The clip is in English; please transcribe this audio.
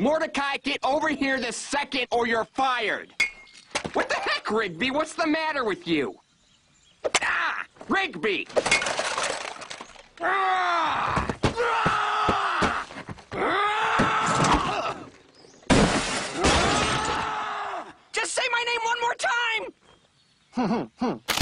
Mordecai, get over here this second or you're fired. What the heck, Rigby? What's the matter with you? Ah! Rigby! Ah! Ah! Ah! Ah! Just say my name one more time!